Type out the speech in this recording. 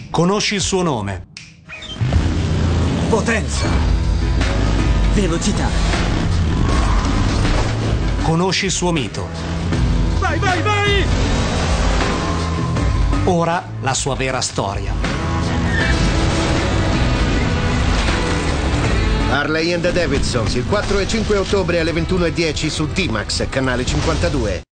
Conosci il suo nome? Potenza. Velocità. Conosci il suo mito? Vai, vai, vai! Ora la sua vera storia. Harley and Davidson, il 4 e 5 ottobre alle 21:10 su D-Max, canale 52.